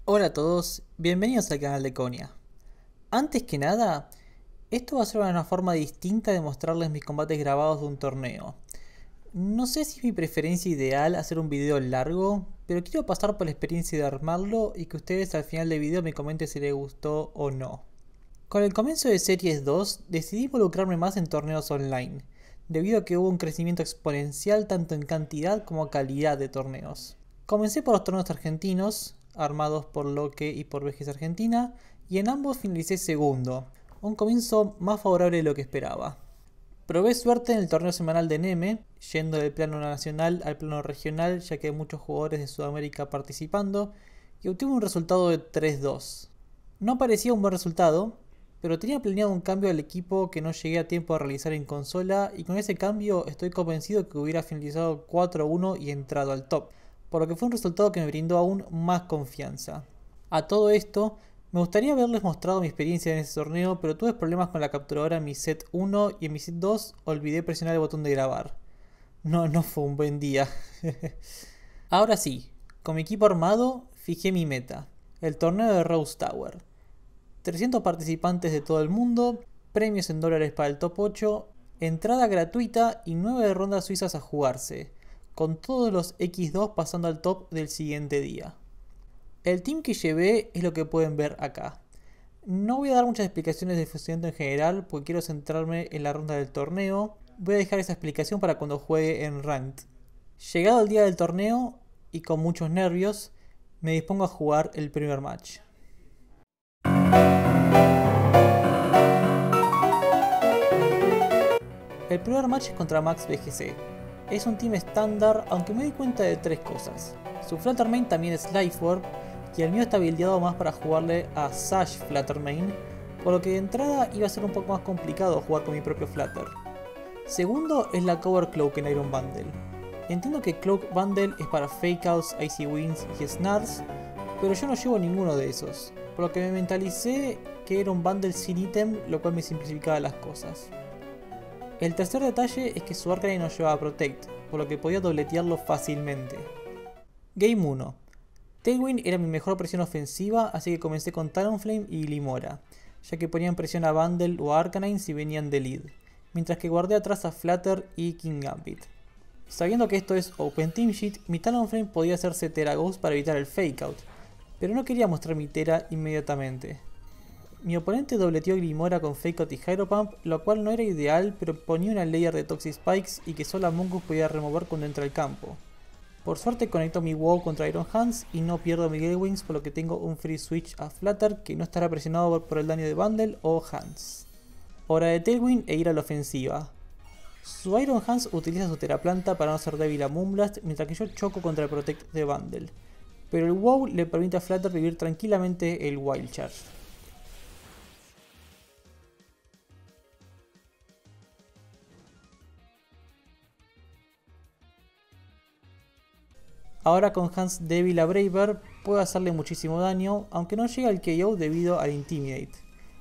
Hola a todos, bienvenidos al canal de Konya. Antes que nada, esto va a ser una forma distinta de mostrarles mis combates grabados de un torneo. No sé si es mi preferencia ideal hacer un video largo, pero quiero pasar por la experiencia de armarlo y que ustedes al final del video me comenten si les gustó o no. Con el comienzo de Series 2 decidí involucrarme más en torneos online, debido a que hubo un crecimiento exponencial tanto en cantidad como calidad de torneos. Comencé por los torneos argentinos, armados por Loque y por VGS Argentina, y en ambos finalicé segundo, un comienzo más favorable de lo que esperaba. Probé suerte en el torneo semanal de Neme, yendo del plano nacional al plano regional ya que hay muchos jugadores de Sudamérica participando, y obtuve un resultado de 3-2. No parecía un buen resultado, pero tenía planeado un cambio al equipo que no llegué a tiempo a realizar en consola, y con ese cambio estoy convencido que hubiera finalizado 4-1 y entrado al top, por lo que fue un resultado que me brindó aún más confianza. A todo esto, me gustaría haberles mostrado mi experiencia en ese torneo, pero tuve problemas con la capturadora en mi set 1 y en mi set 2 olvidé presionar el botón de grabar. No fue un buen día. Ahora sí, con mi equipo armado, fijé mi meta, el torneo de Rose Tower. 300 participantes de todo el mundo, premios en dólares para el top 8, entrada gratuita y 9 rondas suizas a jugarse, con todos los X2 pasando al top del siguiente día. El team que llevé es lo que pueden ver acá. No voy a dar muchas explicaciones del funcionamiento en general porque quiero centrarme en la ronda del torneo. Voy a dejar esa explicación para cuando juegue en Ranked. Llegado el día del torneo y con muchos nervios, me dispongo a jugar el primer match. El primer match es contra Max VGC. Es un team estándar, aunque me di cuenta de tres cosas. Su Flutter Main también es Lifework, y el mío está buildeado más para jugarle a Sash Flutter Main, por lo que de entrada iba a ser un poco más complicado jugar con mi propio Flutter. Segundo es la Cover Cloak en Iron Bundle. Entiendo que Cloak Bundle es para Fake Outs, Icy Winds y Snares, pero yo no llevo ninguno de esos, por lo que me mentalicé que era un bundle sin ítem, lo cual me simplificaba las cosas. El tercer detalle es que su Arcanine no llevaba Protect, por lo que podía dobletearlo fácilmente. Game 1. Tailwind era mi mejor presión ofensiva, así que comencé con Talonflame y Glimmora, ya que ponían presión a Bundle o a Arcanine si venían de lead, mientras que guardé atrás a Flutter y Kingambit. Sabiendo que esto es Open Team Sheet, mi Talonflame podía hacerse Tera Ghost para evitar el Fake Out, pero no quería mostrar mi Tera inmediatamente. Mi oponente dobleteó Glimmora con Fake Out y Hydro Pump, lo cual no era ideal, pero ponía una layer de Toxic Spikes y que solo Among Us podía remover cuando entra al campo. Por suerte conecto mi WoW contra Iron Hands y no pierdo mi Gale Wings, por lo que tengo un free switch a Flutter que no estará presionado por el daño de Bundle o Hands. Hora de Tailwind e ir a la ofensiva. Su Iron Hands utiliza su Teraplanta para no ser débil a Moonblast, mientras que yo choco contra el Protect de Bundle. Pero el WoW le permite a Flutter vivir tranquilamente el Wild Charge. Ahora con Hands débil a Braver puedo hacerle muchísimo daño, aunque no llega al KO debido al Intimidate.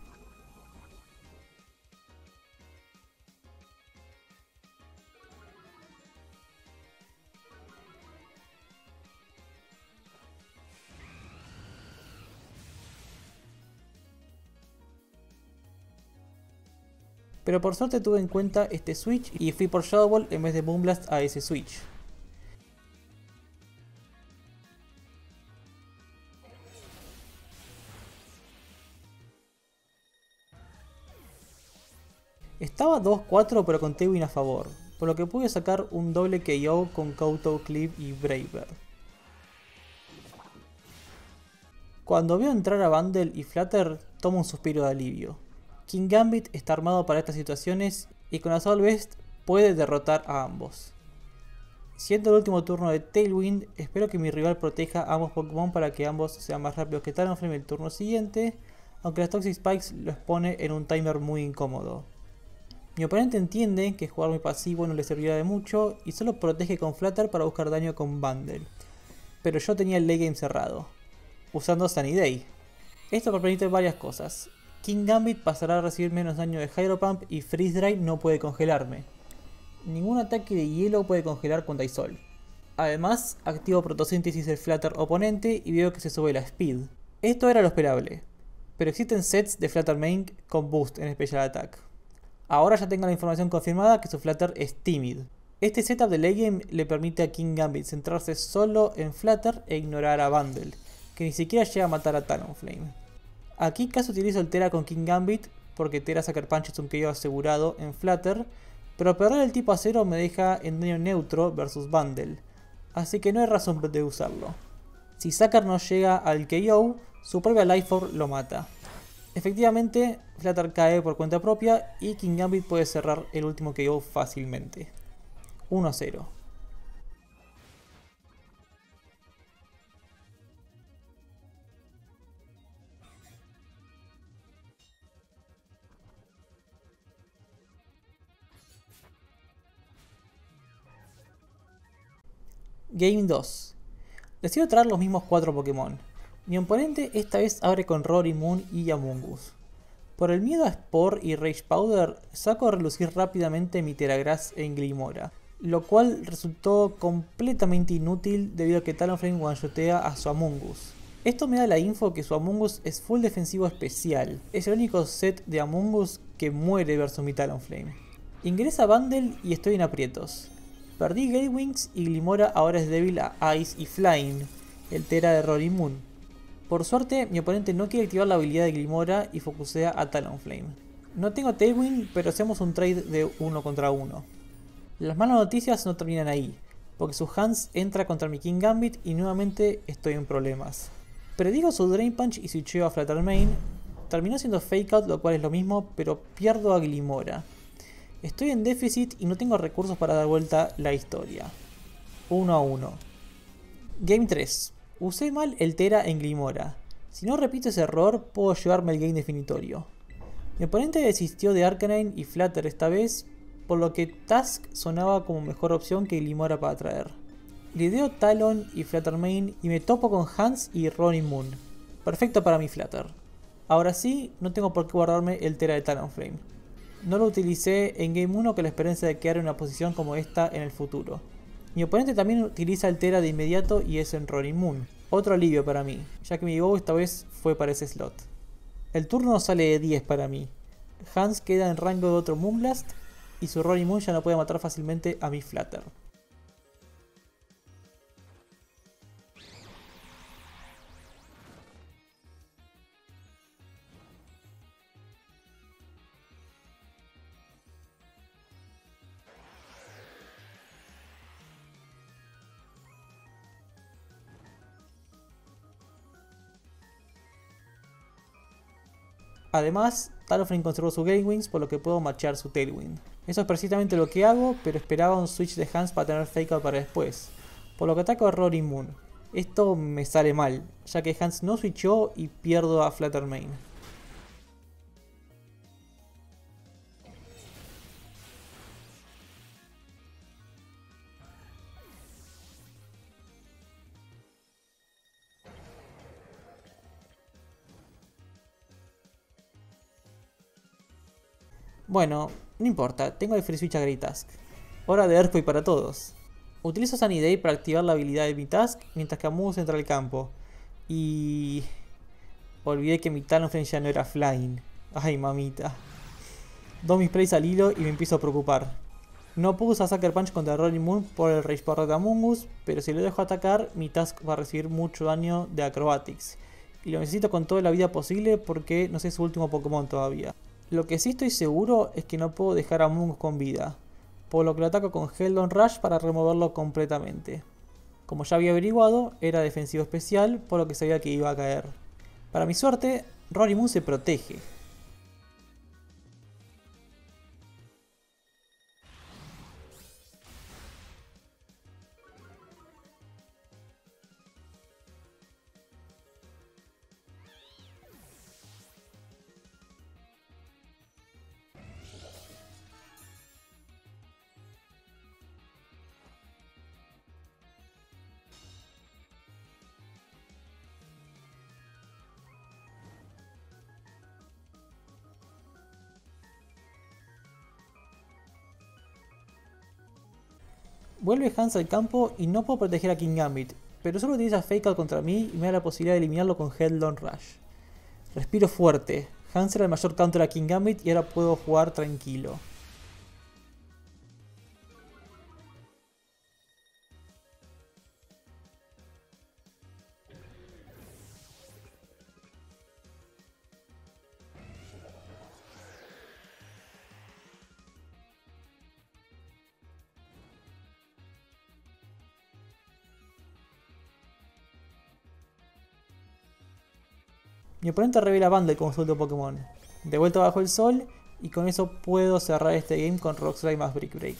Pero por suerte tuve en cuenta este switch y fui por Shadow Ball en vez de Moonblast a ese switch. Estaba 2-4 pero con Tailwind a favor, por lo que pude sacar un doble KO con Koutou, Cleave y Braver. Cuando veo entrar a Bundle y Flutter, tomo un suspiro de alivio. Kingambit está armado para estas situaciones y con Assault Vest puede derrotar a ambos. Siendo el último turno de Tailwind, espero que mi rival proteja a ambos Pokémon para que ambos sean más rápidos que Talonflame el turno siguiente, aunque las Toxic Spikes los pone en un timer muy incómodo. Mi oponente entiende que jugar muy pasivo no le servirá de mucho y solo protege con Flutter para buscar daño con Bundle. Pero yo tenía el late game cerrado, usando Sunny Day. Esto me permite varias cosas. Kingambit pasará a recibir menos daño de Hydro Pump y Freeze Dry no puede congelarme. Ningún ataque de hielo puede congelar cuando hay sol. Además, activo Photosynthesis del Flutter oponente y veo que se sube la Speed. Esto era lo esperable, pero existen sets de Flutter Main con boost en Special Attack. Ahora ya tengo la información confirmada que su Flutter es Timid. Este setup de late game le permite a King Gambit centrarse solo en Flutter e ignorar a Bundle, que ni siquiera llega a matar a Talonflame. Aquí casi utilizo el Tera con King Gambit porque Tera Sucker Punch es un KO asegurado en Flutter, pero perder el tipo acero me deja en daño neutro versus Bundle, así que no hay razón de usarlo. Si Sucker no llega al KO, su propia Life Orb lo mata. Efectivamente, Flutter cae por cuenta propia y King Gambit puede cerrar el último KO fácilmente. 1-0. Game 2. Decido traer los mismos 4 Pokémon. Mi oponente esta vez abre con Rorymoon y Amoonguss. Por el miedo a Spore y Rage Powder, saco a relucir rápidamente mi Teragrass en Glimmora, lo cual resultó completamente inútil debido a que Talonflame one-shotea a su Amoonguss. Esto me da la info que su Amoonguss es full defensivo especial, es el único set de Amoonguss que muere versus mi Talonflame. Ingresa Bundle y estoy en aprietos. Perdí Gale Wings y Glimmora ahora es débil a Ice y Flying, el Tera de Rorymoon. Por suerte, mi oponente no quiere activar la habilidad de Glimmora y focusea a Talonflame. No tengo Tailwind, pero hacemos un trade de 1 contra 1. Las malas noticias no terminan ahí, porque su Hans entra contra mi King Gambit y nuevamente estoy en problemas. Predigo su Drain Punch y switcheo a Flutter Main. Terminó siendo Fake Out, lo cual es lo mismo, pero pierdo a Glimmora. Estoy en déficit y no tengo recursos para dar vuelta la historia. 1-1. Game 3. Usé mal el Tera en Glimmora. Si no repito ese error, puedo llevarme el game definitorio. Mi oponente desistió de Arcanine y Flutter esta vez, por lo que Tusk sonaba como mejor opción que Glimmora para traer. Lideo Talon y Flutter Main y me topo con Hans y Rorymoon. Perfecto para mi Flutter. Ahora sí, no tengo por qué guardarme el Tera de Talonflame. No lo utilicé en Game 1 con la esperanza de quedar en una posición como esta en el futuro. Mi oponente también utiliza el Tera de inmediato y es en Rorymoon. Otro alivio para mí, ya que mi Go esta vez fue para ese slot. El turno sale de 10 para mí. Hans queda en rango de otro Moonblast y su Rorymoon ya no puede matar fácilmente a mi Flutter. Además, Talonflame conservó su Gale Wings, por lo que puedo machear su Tailwind. Eso es precisamente lo que hago, pero esperaba un switch de Hans para tener Fake Out para después, por lo que ataco a Rorymoon. Esto me sale mal, ya que Hans no switchó y pierdo a Flutter Main. Bueno, no importa, tengo el free switch a Great Tusk. Hora de Earthquake para todos. Utilizo Sunny Day para activar la habilidad de mi Tusk mientras que Amoonguss entra al campo. Y... olvidé que mi Talonflame ya no era Flying. Ay, mamita. Doy mis plays al hilo y me empiezo a preocupar. No puedo usar Sucker Punch contra Rorymoon por el Rage Power de Amoonguss, pero si lo dejo atacar, mi Tusk va a recibir mucho daño de Acrobatics. Y lo necesito con toda la vida posible porque no sé su último Pokémon todavía. Lo que sí estoy seguro es que no puedo dejar a Amoonguss con vida, por lo que lo ataco con Heldon Rush para removerlo completamente. Como ya había averiguado, era defensivo especial, por lo que sabía que iba a caer. Para mi suerte, Rorymoon se protege. Vuelve Hans al campo y no puedo proteger a King Gambit, pero solo utiliza Fake Out contra mí y me da la posibilidad de eliminarlo con Headlong Rush. Respiro fuerte. Hans era el mayor counter a King Gambit y ahora puedo jugar tranquilo. Mi oponente revela Bundle como su último Pokémon. De vuelta bajo el sol y con eso puedo cerrar este game con Rock Slide más Brick Break.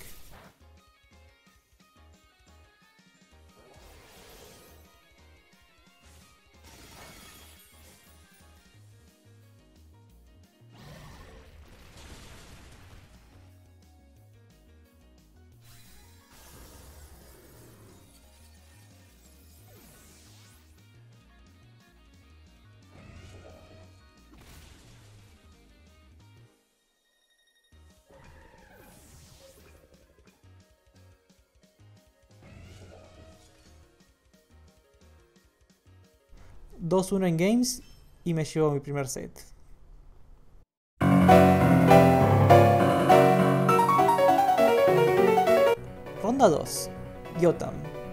...2-1 en games y me llevo mi primer set. Ronda 2. Yotam.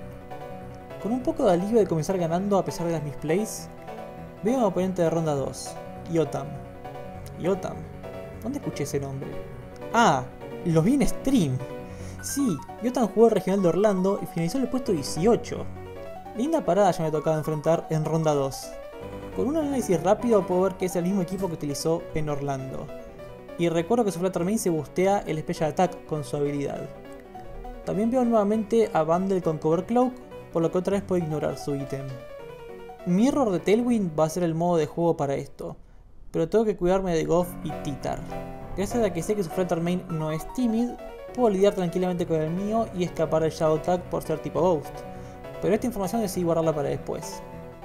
Con un poco de alivio de comenzar ganando a pesar de las misplays, veo a mi oponente de ronda 2, Yotam. Yotam. ¿Dónde escuché ese nombre? Ah, lo vi en stream. Sí, Yotam jugó el regional de Orlando y finalizó en el puesto 18. Linda parada ya me tocaba enfrentar en ronda 2. Con un análisis rápido puedo ver que es el mismo equipo que utilizó en Orlando. Y recuerdo que su Flutter Mane se boostea el Special Attack con su habilidad. También veo nuevamente a Bundle con Cover Cloak, por lo que otra vez puedo ignorar su ítem. Mirror de Tailwind va a ser el modo de juego para esto, pero tengo que cuidarme de Goff y Titar. Gracias a que sé que su Flutter Mane no es Timid, puedo lidiar tranquilamente con el mío y escapar del Shadow Tag por ser tipo Ghost. Pero esta información decidí guardarla para después.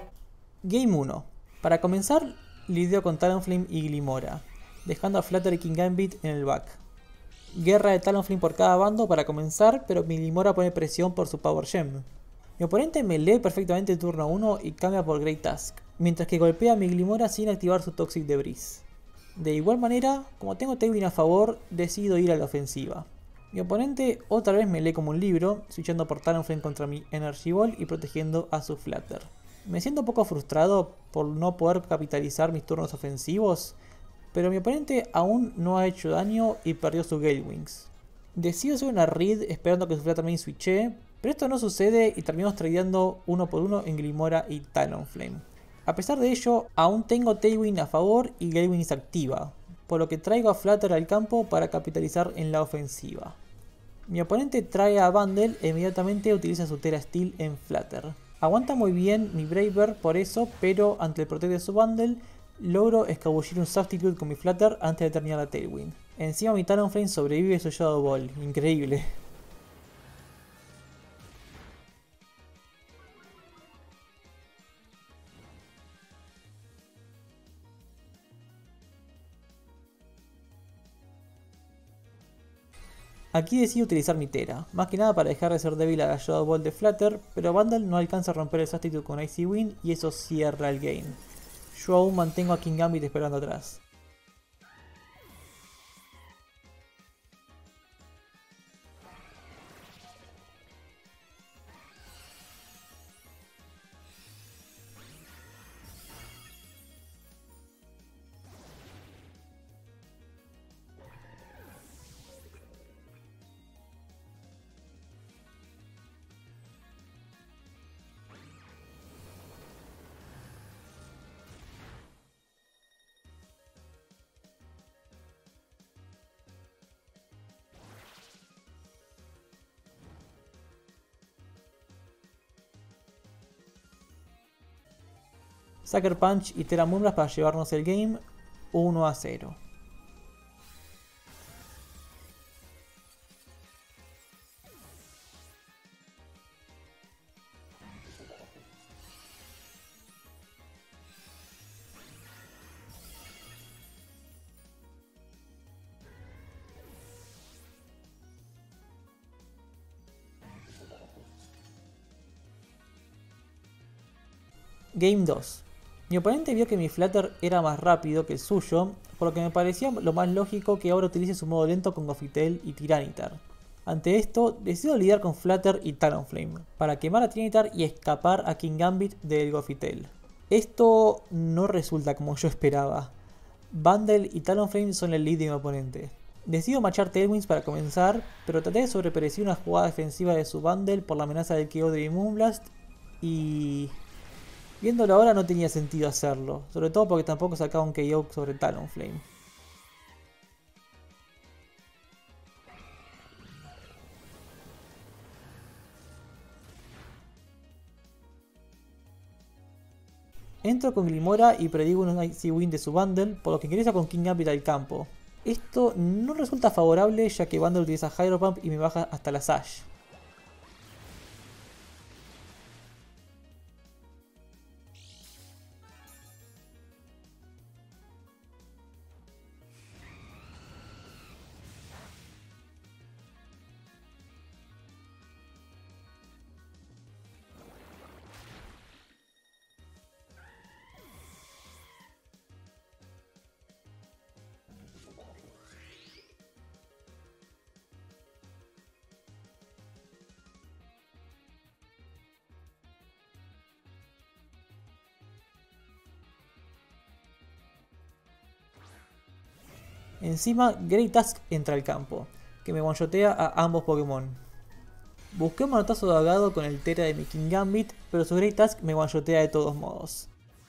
Game 1. Para comenzar, lidio con Talonflame y Glimora, dejando a Flutter y King Gambit en el back. Guerra de Talonflame por cada bando para comenzar, pero mi Glimora pone presión por su Power Gem. Mi oponente me lee perfectamente el turno 1 y cambia por Great Tusk, mientras que golpea a mi Glimora sin activar su Toxic Debris. De igual manera, como tengo Tailwind a favor, decido ir a la ofensiva. Mi oponente otra vez me lee como un libro, switchando por Talonflame contra mi Energy Ball y protegiendo a su Flutter. Me siento un poco frustrado por no poder capitalizar mis turnos ofensivos, pero mi oponente aún no ha hecho daño y perdió su Gale Wings. Decido hacer una read esperando que su Flutter Mane switche, pero esto no sucede y terminamos tradeando uno por uno en Glimora y Talonflame. A pesar de ello, aún tengo Tailwind a favor y Gale Wings activa, por lo que traigo a Flutter al campo para capitalizar en la ofensiva. Mi oponente trae a Bundle e inmediatamente utiliza su Tera Steel en Flutter. Aguanta muy bien mi Braver por eso, pero ante el protect de su Bundle, logro escabullir un Substitute con mi Flutter antes de terminar la Tailwind. Encima mi Talonflame sobrevive su Shadow Ball, increíble. Aquí decido utilizar mi Tera, más que nada para dejar de ser débil a la Shadow Ball de Flutter, pero Bundle no alcanza a romper el Substitute con Icy Wind y eso cierra el game. Yo aún mantengo a King Gambit esperando atrás. Sucker Punch y Tera Moonblast para llevarnos el game 1-0. Game 2. Mi oponente vio que mi Flutter era más rápido que el suyo, por lo que me parecía lo más lógico que ahora utilice su modo lento con Gothitelle y Tyranitar. Ante esto, decido lidiar con Flutter y Talonflame, para quemar a Tyranitar y escapar a King Gambit del Gothitelle. Esto no resulta como yo esperaba. Bundle y Talonflame son el lead de mi oponente. Decido machar Tailwinds para comenzar, pero traté de sobrepredecir una jugada defensiva de su Bundle por la amenaza del KO de mi Moonblast y... viéndolo ahora no tenía sentido hacerlo, sobre todo porque tampoco sacaba un KO sobre Talonflame. Entro con Glimmora y predigo un Icy Wind de su Bundle, por lo que ingresa con King Gambit al campo. Esto no resulta favorable ya que Bundle utiliza Hydro Pump y me baja hasta la Sash. Encima, Great Tusk entra al campo, que me one-shotea a ambos Pokémon. Busqué un manotazo de ahogado con el Tera de mi King Gambit, pero su Great Tusk me one-shotea de todos modos.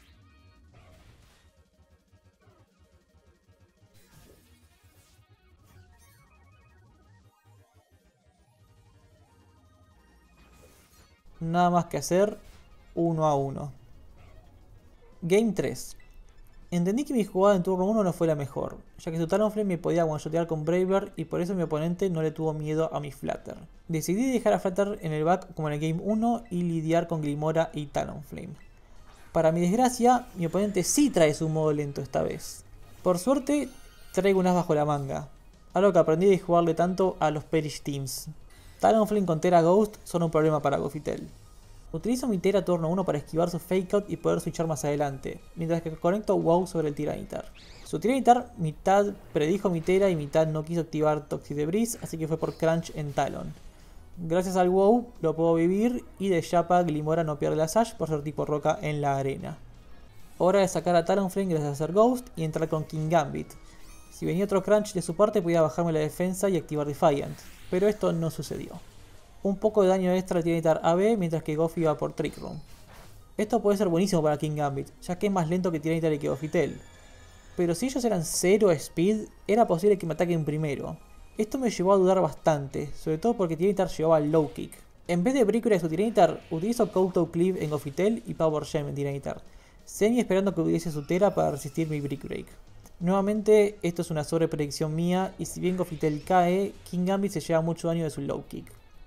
Nada más que hacer, 1 a 1. Game 3. Entendí que mi jugada en turno 1 no fue la mejor, ya que su Talonflame me podía one-shotear con Braver y por eso mi oponente no le tuvo miedo a mi Flutter. Decidí dejar a Flutter en el back como en el Game 1 y lidiar con Glimmora y Talonflame. Para mi desgracia, mi oponente sí trae su modo lento esta vez. Por suerte, traigo unas bajo la manga, algo que aprendí de jugarle tanto a los Perish Teams. Talonflame con Tera Ghost son un problema para Gothitelle. Utilizo mi Tera turno 1 para esquivar su Fake Out y poder switchar más adelante, mientras que conecto WoW sobre el Tyranitar. Su Tyranitar mitad predijo mi Tera y mitad no quiso activar Toxic Debris, así que fue por Crunch en Talon. Gracias al WoW lo puedo vivir y de Chapa Glimmora no pierde la Sash por ser tipo roca en la arena. Hora de sacar a Talonflame gracias a hacer Ghost y entrar con King Gambit. Si venía otro Crunch de su parte podía bajarme la defensa y activar Defiant, pero esto no sucedió. Un poco de daño extra al Tyranitar AB mientras que Goffy va por Trick Room. Esto puede ser buenísimo para King Gambit, ya que es más lento que Tyranitar y que Gothitelle. Pero si ellos eran 0 speed, era posible que me ataquen primero. Esto me llevó a dudar bastante, sobre todo porque Tyranitar llevaba low kick. En vez de Brick Break a su Tyranitar, utilizo Koutou Cleave en Gothitelle y Power Gem en Tyranitar, semi esperando que utilice su Tera para resistir mi Brick Break. Nuevamente, esto es una sobrepredicción mía, y si bien Gothitelle cae, King Gambit se lleva mucho daño de su low kick.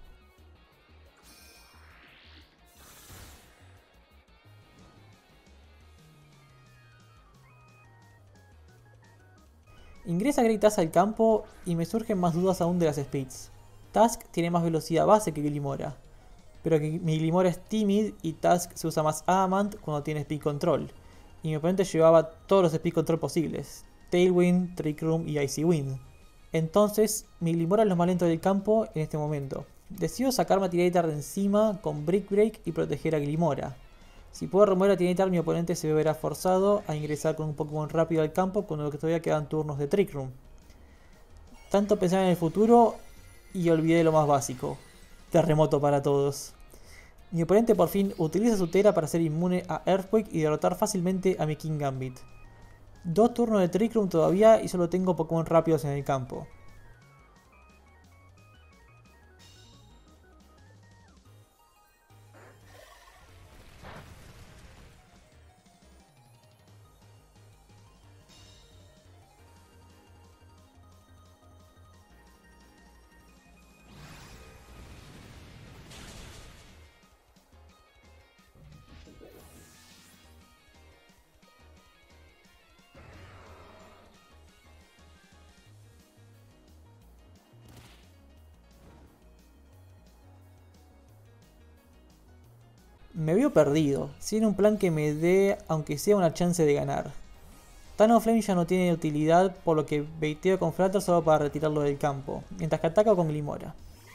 Ingresa Great Tusk al campo y me surgen más dudas aún de las speeds. Tusk tiene más velocidad base que Glimmora, pero que mi Glimmora es Timid y Tusk se usa más Adamant cuando tiene Speed Control, y mi oponente llevaba todos los Speed Control posibles, Tailwind, Trick Room y Icy Wind. Entonces, mi Glimmora es lo más lento del campo en este momento. Decido sacarme a Tyranitar de encima con Brick Break y proteger a Glimmora. Si puedo remover a Tyranitar, mi oponente se verá forzado a ingresar con un Pokémon rápido al campo cuando todavía quedan turnos de Trick Room. Tanto pensar en el futuro y olvidé lo más básico. Terremoto para todos. Mi oponente por fin utiliza su Tera para ser inmune a Earthquake y derrotar fácilmente a mi King Gambit. 2 turnos de Trick Room todavía y solo tengo Pokémon rápidos en el campo. Me veo perdido, sin un plan que me dé aunque sea una chance de ganar. Talonflame ya no tiene utilidad, por lo que baiteo con Flutter solo para retirarlo del campo, mientras que ataco con Glimmora.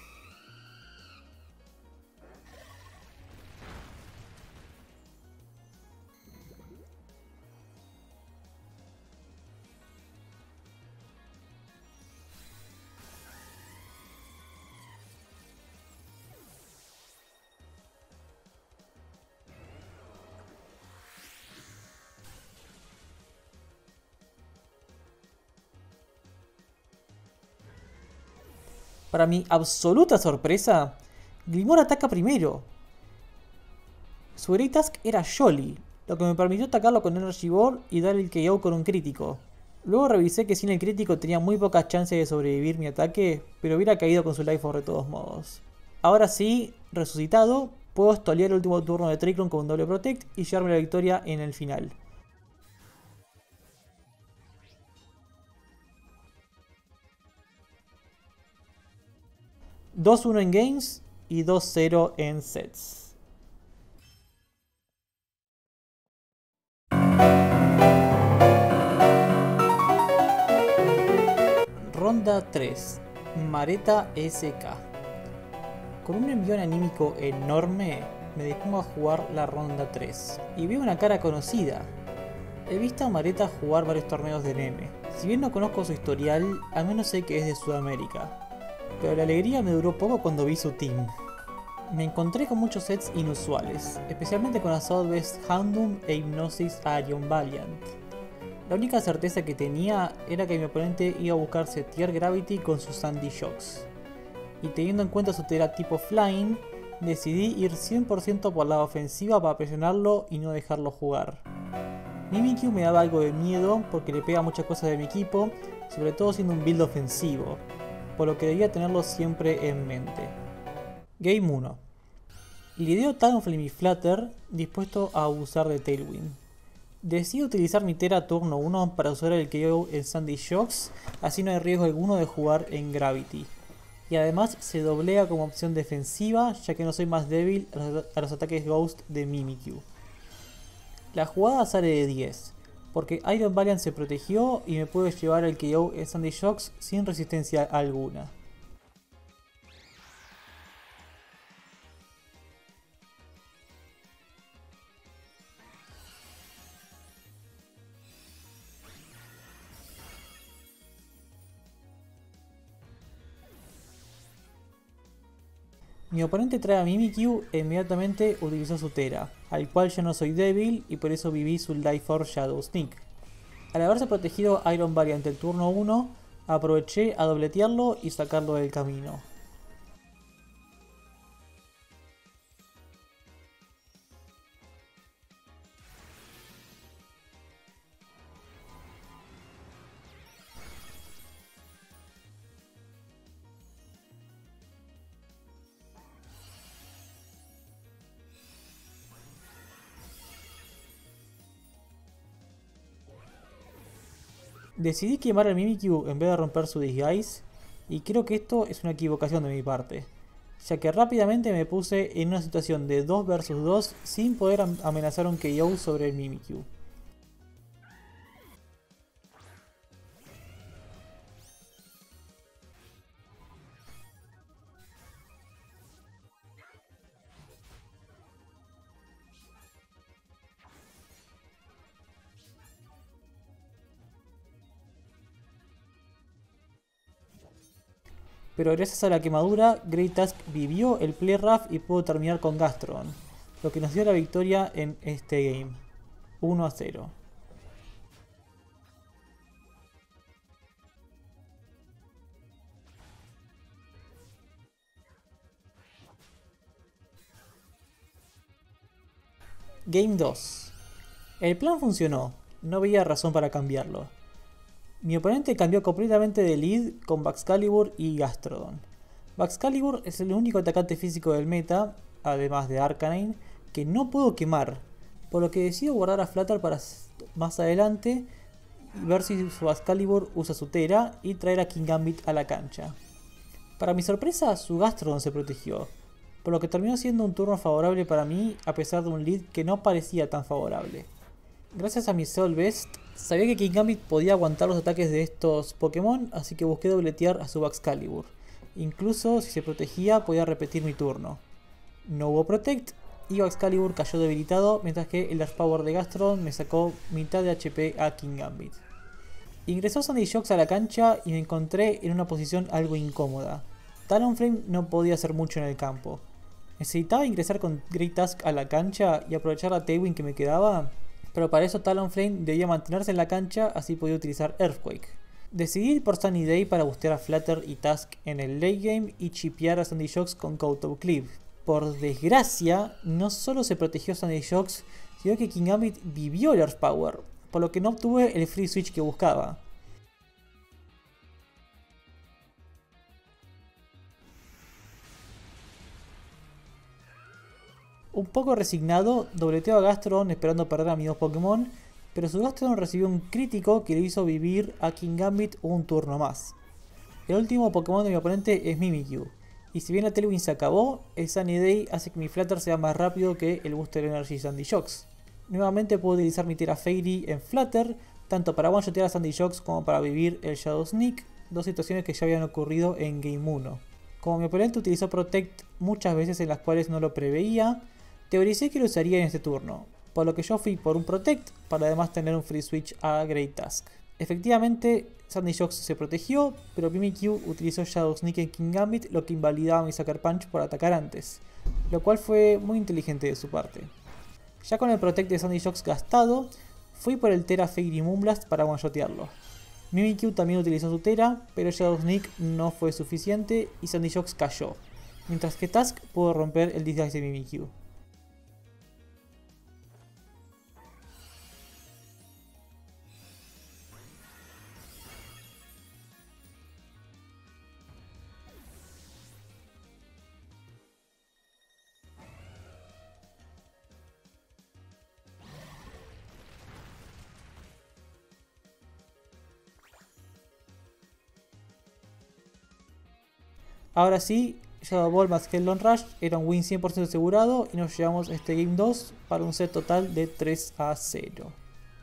Para mi absoluta sorpresa, Glimmora ataca primero. Su Great Task era Jolly, lo que me permitió atacarlo con Energy Ball y dar el KO con un crítico. Luego revisé que sin el crítico tenía muy pocas chances de sobrevivir mi ataque, pero hubiera caído con su Life Orb de todos modos. Ahora sí, resucitado, puedo estolear el último turno de Trickroom con un doble Protect y llevarme la victoria en el final. 2-1 en games y 2-0 en sets. Ronda 3. Mareta SK. Con un envión anímico enorme, me dispongo a jugar la ronda 3. Y veo una cara conocida. He visto a Mareta jugar varios torneos de NM. Si bien no conozco su historial, al menos sé que es de Sudamérica. Pero la alegría me duró poco cuando vi su team. Me encontré con muchos sets inusuales, especialmente con Assault Vest Houndoom e Hipnosis a Iron Valiant. La única certeza que tenía era que mi oponente iba a buscar setear Gravity con sus Sandy Shocks. Y teniendo en cuenta su tera tipo Flying, decidí ir 100% por la ofensiva para presionarlo y no dejarlo jugar. Mimikyu me daba algo de miedo porque le pega muchas cosas de mi equipo, sobre todo siendo un build ofensivo, por lo que debía tenerlo siempre en mente. Game 1. Lideo Talonflame y Flutter, dispuesto a abusar de Tailwind. Decido utilizar mi Tera turno 1 para usar el KO en Sandy Shocks, así no hay riesgo alguno de jugar en Gravity. Y además se doblea como opción defensiva, ya que no soy más débil a los ataques Ghost de Mimikyu. La jugada sale de 10, porque Iron Valiant se protegió y me puede llevar el KO en Sandy Shocks sin resistencia alguna. Mi oponente trae a Mimikyu e inmediatamente utilizó su Tera, al cual yo no soy débil y por eso viví su Life Orb Shadow Sneak. Al haberse protegido Iron Valiant el turno 1, aproveché a dobletearlo y sacarlo del camino. Decidí quemar al Mimikyu en vez de romper su Disguise, y creo que esto es una equivocación de mi parte, ya que rápidamente me puse en una situación de 2 vs 2 sin poder amenazar un KO sobre el Mimikyu. Pero gracias a la quemadura, Great Task vivió el play rough y pudo terminar con Gastrodon, lo que nos dio la victoria en este game, 1-0. Game 2. El plan funcionó, no veía razón para cambiarlo. Mi oponente cambió completamente de lead con Baxcalibur y Gastrodon. Baxcalibur es el único atacante físico del meta, además de Arcanine, que no puedo quemar, por lo que decido guardar a Flutter para más adelante y ver si su Baxcalibur usa su Tera y traer a Kingambit a la cancha. Para mi sorpresa, su Gastrodon se protegió, por lo que terminó siendo un turno favorable para mí a pesar de un lead que no parecía tan favorable. Gracias a mi Soul Best, sabía que Kingambit podía aguantar los ataques de estos Pokémon, así que busqué dobletear a su Excalibur. Incluso si se protegía podía repetir mi turno. No hubo Protect y Excalibur cayó debilitado, mientras que el Earth Power de Gastrodon me sacó mitad de HP a Kingambit. Ingresó Sandy Shocks a la cancha y me encontré en una posición algo incómoda. Talonflame no podía hacer mucho en el campo. Necesitaba ingresar con Great Tusk a la cancha y aprovechar la Tailwind que me quedaba, pero para eso Talonflame debía mantenerse en la cancha, así podía utilizar Earthquake. Decidí ir por Sunny Day para bustear a Flutter y Tusk en el late game y chipear a Sandy Shocks con Kowtow Clip. Por desgracia, no solo se protegió Sandy Shocks, sino que Kingambit vivió el Earth Power, por lo que no obtuve el free switch que buscaba. Un poco resignado, dobleteo a Gastrodon esperando perder a mis dos Pokémon, pero su Gastrodon recibió un crítico que le hizo vivir a Kingambit un turno más. El último Pokémon de mi oponente es Mimikyu, y si bien la Tailwind se acabó, el Sunny Day hace que mi Flutter sea más rápido que el Booster Energy Sandy Shocks. Nuevamente puedo utilizar mi Tera Fairy en Flutter, tanto para one-shotear a Sandy Shocks como para vivir el Shadow Sneak, dos situaciones que ya habían ocurrido en Game 1. Como mi oponente utilizó Protect muchas veces en las cuales no lo preveía, teoricé que lo usaría en este turno, por lo que yo fui por un Protect para además tener un free switch a Great Tusk. Efectivamente, Sandy Shocks se protegió, pero Mimikyu utilizó Shadow Sneak en Kingambit, lo que invalidaba mi Sucker Punch por atacar antes, lo cual fue muy inteligente de su parte. Ya con el Protect de Sandy Shocks gastado, fui por el Tera Fairy Moonblast para one-shotearlo. Mimikyu también utilizó su Tera, pero Shadow Sneak no fue suficiente y Sandy Shocks cayó, mientras que Tusk pudo romper el disguise de Mimikyu. Ahora sí, Shadow Ball más Headlong Rush era un win 100% asegurado y nos llevamos este Game 2 para un set total de 3-0.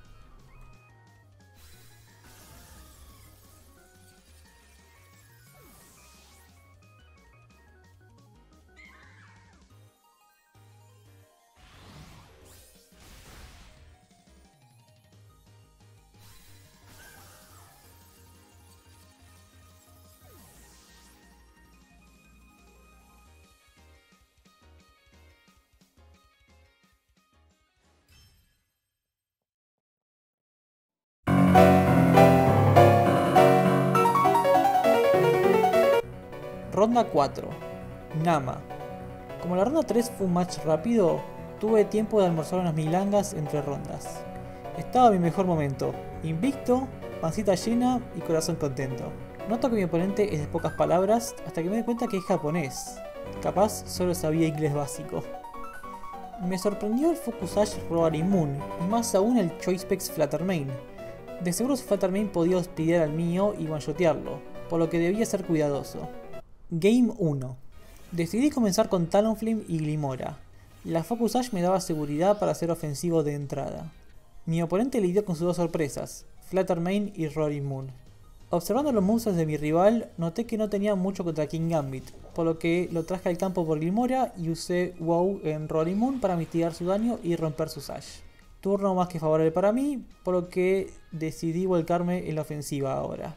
Ronda 4. Nama. Como la ronda 3 fue un match rápido, tuve tiempo de almorzar unas milangas entre rondas. Estaba en mi mejor momento, invicto, pancita llena y corazón contento. Noto que mi oponente es de pocas palabras hasta que me doy cuenta que es japonés. Capaz solo sabía inglés básico. Me sorprendió el Focus Sash Roaring Moon y más aún el Choice Specs Fluttermane. De seguro su Fluttermane podía hospedar al mío y one-shotearlo, por lo que debía ser cuidadoso. Game 1. Decidí comenzar con Talonflame y Glimmora. La Focus Sash me daba seguridad para ser ofensivo de entrada. Mi oponente lidió con sus dos sorpresas, Fluttermane y Roaring Moon. Observando los movesets de mi rival, noté que no tenía mucho contra Kingambit, por lo que lo traje al campo por Glimmora y usé WoW en Roaring Moon para mitigar su daño y romper su Sash. Turno más que favorable para mí, por lo que decidí volcarme en la ofensiva ahora.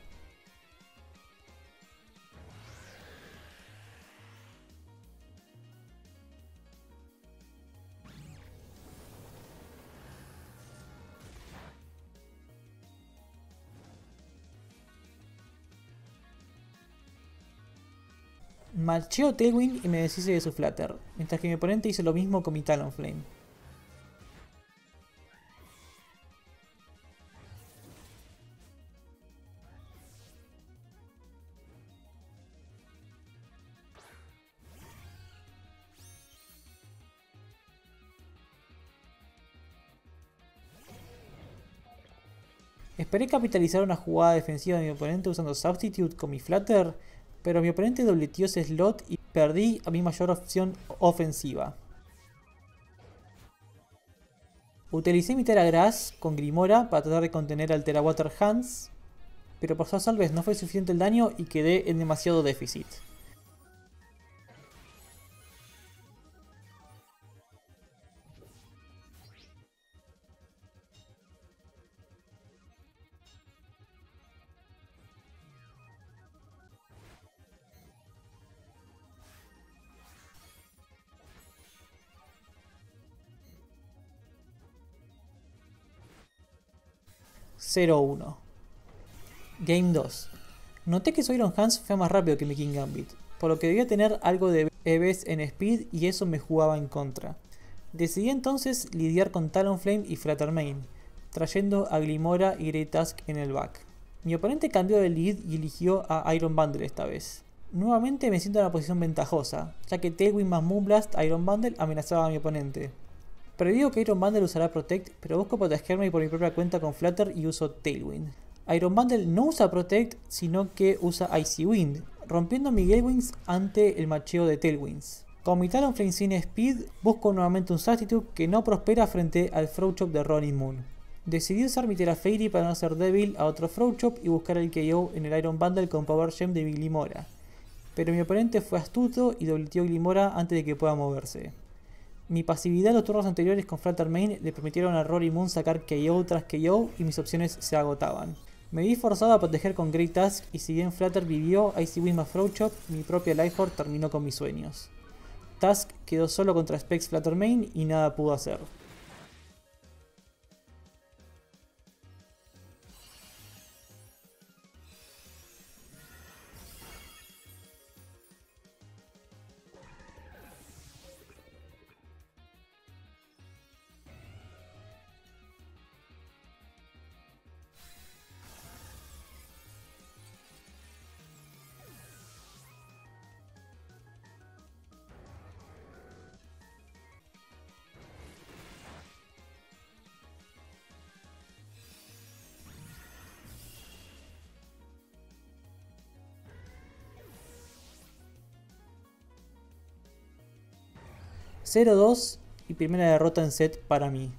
Macheo Tailwind y me deshice de su Flutter, mientras que mi oponente hizo lo mismo con mi Talonflame. Esperé capitalizar una jugada defensiva de mi oponente usando Substitute con mi Flutter, pero mi oponente dobleteó ese slot Perdí a mi mayor opción ofensiva. Utilicé mi Tera Grass con Grimora para tratar de contener al Terawater Hans, pero por tal vez no fue suficiente el daño y quedé en demasiado déficit. (0-1). Game 2. Noté que su Iron Hands fue más rápido que mi King Gambit, por lo que debía tener algo de EVs en speed y eso me jugaba en contra. Decidí entonces lidiar con Talonflame y Fluttermane, trayendo a Glimora y Great Tusk en el back. Mi oponente cambió de lead y eligió a Iron Bundle esta vez. Nuevamente me siento en una posición ventajosa, ya que Tailwind más Moonblast Iron Bundle amenazaba a mi oponente. Previó que Iron Bundle usará Protect, pero busco protegerme por mi propia cuenta con Flutter y uso Tailwind. Iron Bundle no usa Protect, sino que usa Icy Wind, rompiendo mi Gale Wings ante el macheo de Tailwinds. Con mi Talonflame sin Speed, busco nuevamente un Substitute que no prospera frente al Throat Chop de Ronin Moon. Decidí usar mi Tera Fairy para no hacer débil a otro Throat Chop y buscar el KO en el Iron Bundle con Power Gem de mi Glimora. Pero mi oponente fue astuto y dobleteó Glimora antes de que pueda moverse. Mi pasividad en los turnos anteriores con Fluttermane le permitieron a Rory Moon sacar KO tras KO y mis opciones se agotaban. Me vi forzado a proteger con Great Tusk y si bien Flutter vivió Icy Wind más Throat Chop, mi propia Lifeorb terminó con mis sueños. Tusk quedó solo contra Specs Fluttermane y nada pudo hacer. (0-2) y primera derrota en set para mí.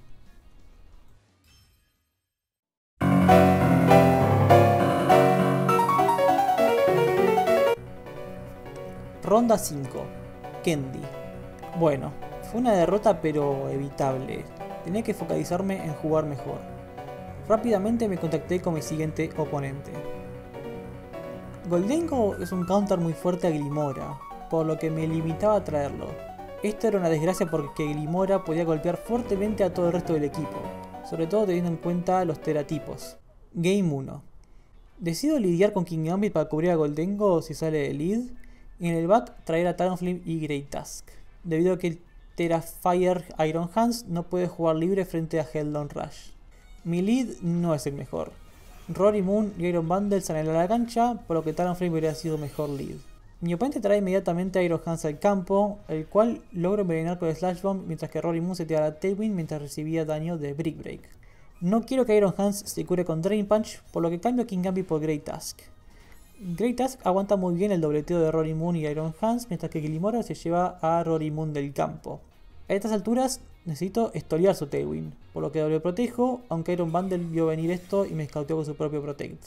Ronda 5. Kendi. Bueno, fue una derrota pero evitable. Tenía que focalizarme en jugar mejor. Rápidamente me contacté con mi siguiente oponente. Gholdengo es un counter muy fuerte a Glimora, por lo que me limitaba a traerlo. Esto era una desgracia porque Glimora podía golpear fuertemente a todo el resto del equipo, sobre todo teniendo en cuenta los teratipos. Game 1. Decido lidiar con King Gambit para cubrir a Gholdengo si sale de lead, y en el back traer a Talonflame y Great Tusk, debido a que el Terafire Iron Hands no puede jugar libre frente a Headlong Rush. Mi lead no es el mejor. Rory Moon y Iron Bundle salen a la cancha, por lo que Talonflame hubiera sido mejor lead. Mi oponente trae inmediatamente a Iron Hands al campo, el cual logro envenenar con el Slash Bomb mientras que Rory Moon se tira a Tailwind mientras recibía daño de Brick Break. No quiero que Iron Hands se cure con Drain Punch, por lo que cambio a King Gambit por Great Tusk. Great Tusk aguanta muy bien el dobleteo de Rory Moon y Iron Hands, mientras que Glimora se lleva a Rory Moon del campo. A estas alturas necesito estolear su Tailwind, por lo que doble protejo, aunque Iron Bundle vio venir esto y me scouteó con su propio Protect.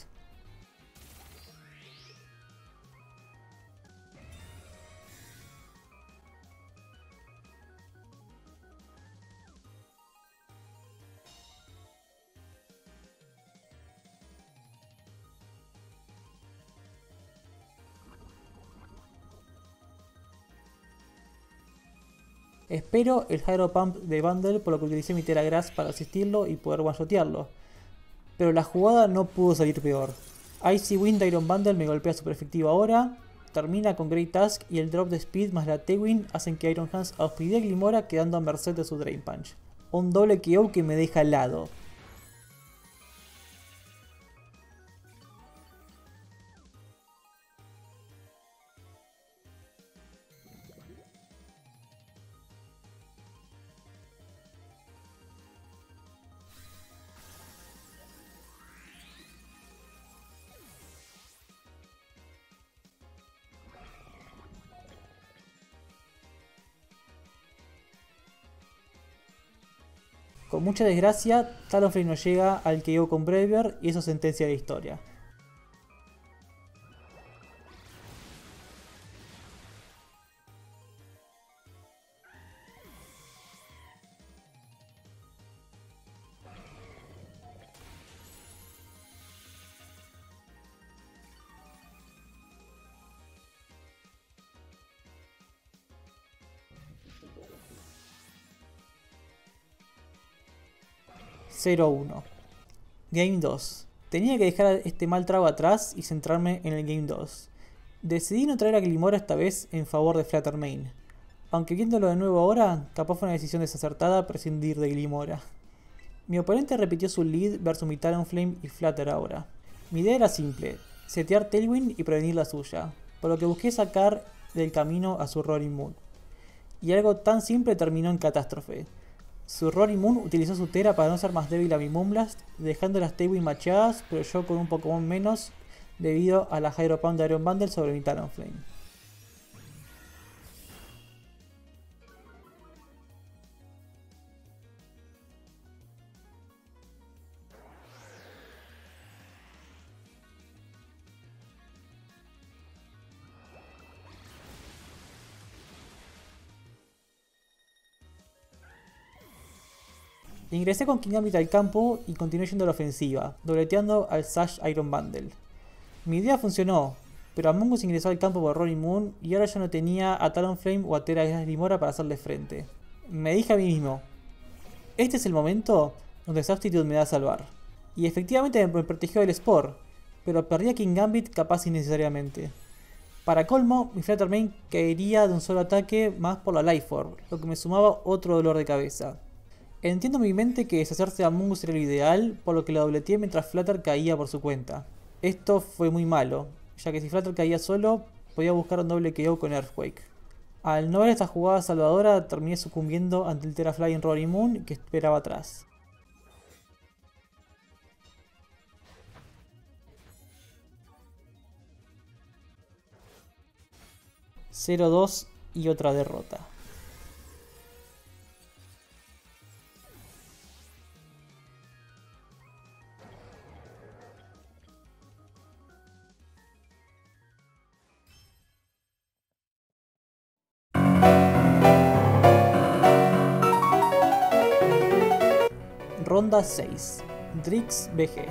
Espero el Hydro Pump de Bundle, por lo que utilicé mi Tera Grass para asistirlo y poder one-shotearlo. Pero la jugada no pudo salir peor. Icy Wind de Iron Bundle me golpea super efectivo ahora, termina con Great Tusk y el drop de speed más la Tailwind hacen que Iron Hands outspidee a Glimora quedando a merced de su Drain Punch. Un doble KO que me deja helado. Con mucha desgracia, Talonflame no llega al KO con Braver y eso sentencia la historia. (0-1) Game 2. Tenía que dejar este mal trago atrás y centrarme en el Game 2. Decidí no traer a Glimora esta vez en favor de Fluttermane. Aunque viéndolo de nuevo ahora, capaz fue una decisión desacertada prescindir de Glimora. Mi oponente repitió su lead versus mi Talonflame y Flutter ahora. Mi idea era simple, setear Tailwind y prevenir la suya, por lo que busqué sacar del camino a su Roaring Moon. Y algo tan simple terminó en catástrofe. Su Roaring Moon utilizó su Tera para no ser más débil a mi Moonblast, dejando las Tailwind macheadas, pero yo con un Pokémon menos debido a la Hydro Pound de Iron Bundle sobre mi Talonflame. Ingresé con King Gambit al campo y continué yendo a la ofensiva, dobleteando al Sash Iron Bundle. Mi idea funcionó, pero Among Us ingresó al campo por Roaring Moon y ahora ya no tenía a Talonflame o a Tera Glimora para hacerle frente. Me dije a mí mismo, este es el momento donde Substitute me da a salvar. Y efectivamente me protegió del Spore, pero perdí a King Gambit capaz innecesariamente. Para colmo, mi Fluttermane caería de un solo ataque más por la Life Orb, lo que me sumaba otro dolor de cabeza. Entiendo en mi mente que deshacerse de Among Us era lo ideal, por lo que lo dobleteé mientras Flutter caía por su cuenta. Esto fue muy malo, ya que si Flutter caía solo, podía buscar un doble KO con Earthquake. Al no ver esta jugada salvadora, terminé sucumbiendo ante el Terafly en Roaring Moon que esperaba atrás. 0-2 y otra derrota. Ronda 6. Drix BG.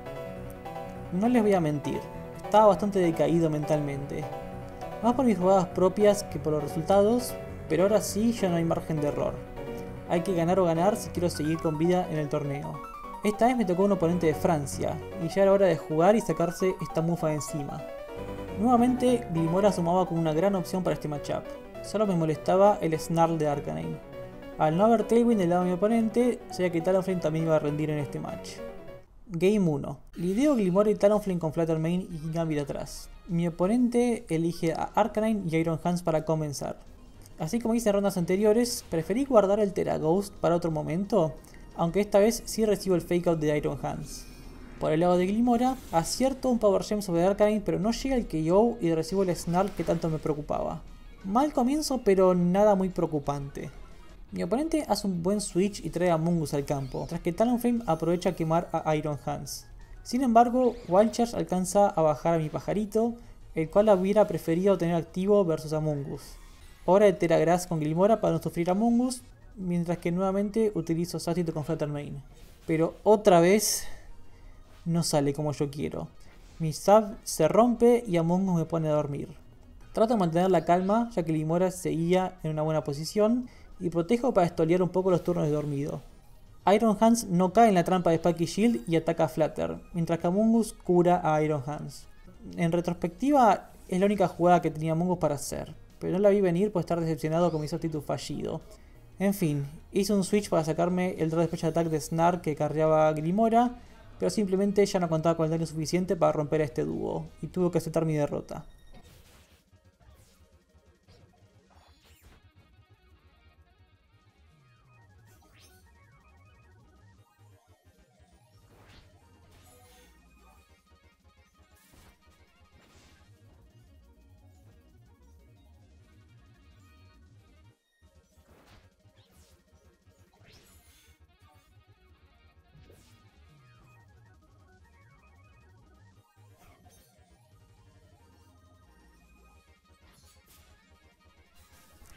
No les voy a mentir, estaba bastante decaído mentalmente. Más por mis jugadas propias que por los resultados, pero ahora sí ya no hay margen de error. Hay que ganar o ganar si quiero seguir con vida en el torneo. Esta vez me tocó un oponente de Francia, y ya era hora de jugar y sacarse esta mufa de encima. Nuevamente, Glimora sumaba como una gran opción para este matchup. Solo me molestaba el Snarl de Arcanine. Al no haber Tailwind del lado de mi oponente, sabía que Talonflame también iba a rendir en este match. Game 1. Lideo Glimora y Talonflame con Fluttermane y King Gambit atrás. Mi oponente elige a Arcanine y Iron Hands para comenzar. Así como hice en rondas anteriores, preferí guardar el Tera Ghost para otro momento, aunque esta vez sí recibo el Fake Out de Iron Hands. Por el lado de Glimora, acierto un Power Gem sobre Arcanine, pero no llega el KO y recibo el Snarl que tanto me preocupaba. Mal comienzo, pero nada muy preocupante. Mi oponente hace un buen switch y trae a Among Us al campo, tras que Talonflame aprovecha a quemar a Iron Hands. Sin embargo, Wild Charge alcanza a bajar a mi pajarito, el cual hubiera preferido tener activo versus Among Us. Hora de Tera Grass con Glimora para no sufrir Among Us, mientras que nuevamente utilizo Substitute con Fluttermane. Pero otra vez no sale como yo quiero. Mi sub se rompe y Among Us me pone a dormir. Trato de mantener la calma, ya que Glimora seguía en una buena posición, y protejo para estolear un poco los turnos de dormido. Iron Hands no cae en la trampa de Spiky Shield y ataca a Flutter, mientras que Among Us cura a Iron Hands. En retrospectiva, es la única jugada que tenía Among Us para hacer, pero no la vi venir por estar decepcionado con mi substitute fallido. En fin, hice un switch para sacarme el Draw Special Attack de Snark que carreaba a Glimora, pero simplemente ya no contaba con el daño suficiente para romper a este dúo, y tuve que aceptar mi derrota.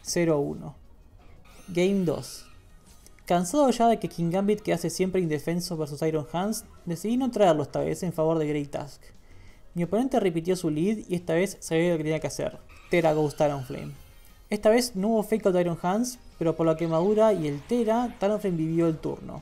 0-1. Game 2. Cansado ya de que Kingambit quedase siempre indefenso vs Iron Hands, decidí no traerlo esta vez en favor de Great Tusk. Mi oponente repitió su lead y esta vez sabía lo que tenía que hacer: Tera Ghost Talonflame. Esta vez no hubo fake out de Iron Hands, pero por la quemadura y el Tera, Talonflame vivió el turno.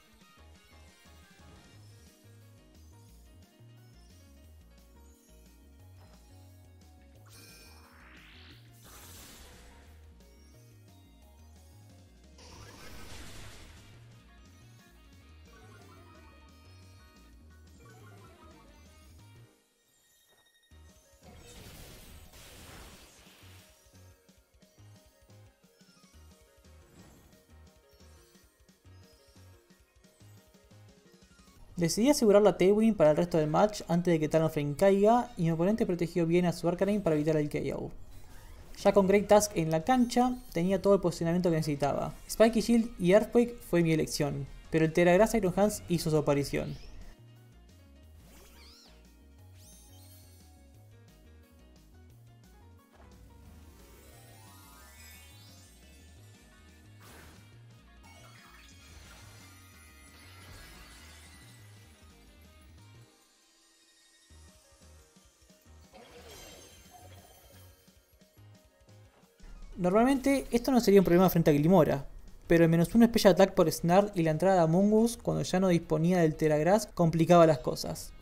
Decidí asegurar la Tailwind para el resto del match antes de que Talonflame caiga, y mi oponente protegió bien a su Arcanine para evitar el KO. Ya con Great Tusk en la cancha, tenía todo el posicionamiento que necesitaba. Spiky Shield y Earthquake fue mi elección, pero el Teragrass Iron Hands hizo su aparición. Normalmente esto no sería un problema frente a Glimmora, pero el -1 Special Attack por Snarl y la entrada de Amoonguss cuando ya no disponía del Teragrass complicaba las cosas.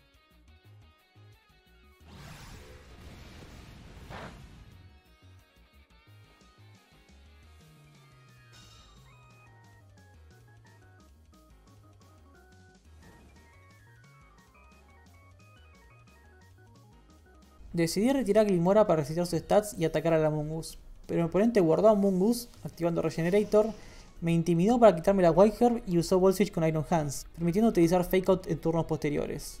Decidí retirar a Glimmora para resetear sus stats y atacar a la Amoonguss, pero mi oponente guardó a Amoonguss, activando Regenerator, me intimidó para quitarme la White Herb y usó Wall Switch con Iron Hands, permitiendo utilizar Fake Out en turnos posteriores.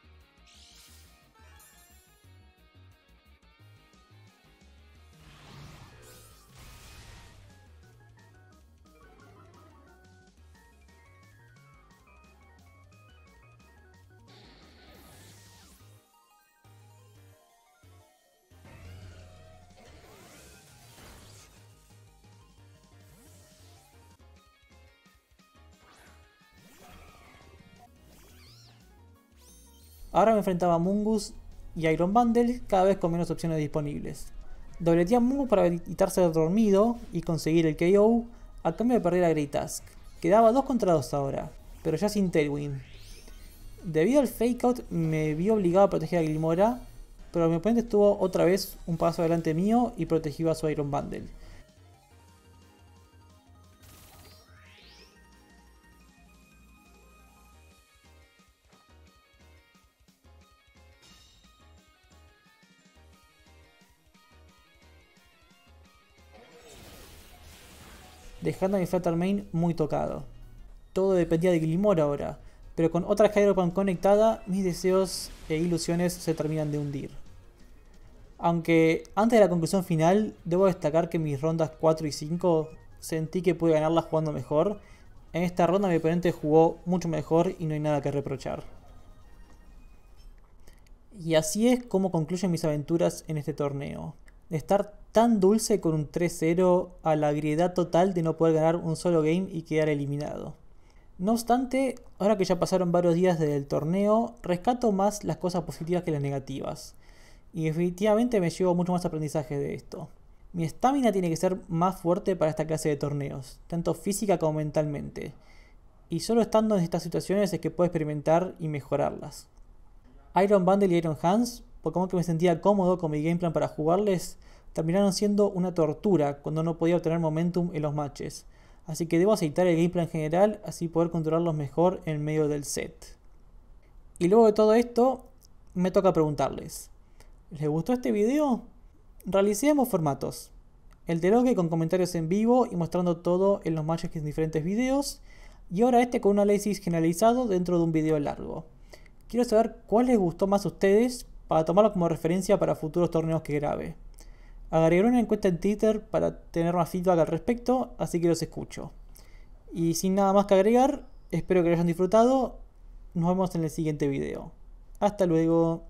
Ahora me enfrentaba a Amoonguss y Iron Bundle, cada vez con menos opciones disponibles. Dobleteé a Amoonguss para evitar ser dormido y conseguir el KO, a cambio de perder a Great Tusk. Quedaba 2 contra 2 ahora, pero ya sin Tailwind. Debido al Fake Out me vi obligado a proteger a Glimmora, pero mi oponente estuvo otra vez un paso adelante mío y protegió a su Iron Bundle. Dejando a mi Fluttermane muy tocado. Todo dependía de Glimmora ahora, pero con otra Hydropump conectada, mis deseos e ilusiones se terminan de hundir. Aunque antes de la conclusión final, debo destacar que en mis rondas 4 y 5 sentí que pude ganarlas jugando mejor. En esta ronda mi oponente jugó mucho mejor y no hay nada que reprochar. Y así es como concluyen mis aventuras en este torneo. De estar tan dulce con un 3-0 a la agriedad total de no poder ganar un solo game y quedar eliminado. No obstante, ahora que ya pasaron varios días desde el torneo, rescato más las cosas positivas que las negativas. Y definitivamente me llevo mucho más aprendizaje de esto. Mi estamina tiene que ser más fuerte para esta clase de torneos, tanto física como mentalmente. Y solo estando en estas situaciones es que puedo experimentar y mejorarlas. Iron Bundle y Iron Hands, Pokémon que me sentía cómodo con mi gameplan para jugarles, terminaron siendo una tortura cuando no podía obtener momentum en los matches. Así que debo aceitar el gameplay en general, así poder controlarlos mejor en medio del set. Y luego de todo esto, me toca preguntarles: ¿les gustó este video? Realicé ambos formatos: el de Logue con comentarios en vivo y mostrando todo en los matches en diferentes videos, y ahora este con un análisis generalizado dentro de un video largo. Quiero saber cuál les gustó más a ustedes para tomarlo como referencia para futuros torneos que grabe. Agregaré una encuesta en Twitter para tener más feedback al respecto, así que los escucho. Y sin nada más que agregar, espero que lo hayan disfrutado. Nos vemos en el siguiente video. Hasta luego.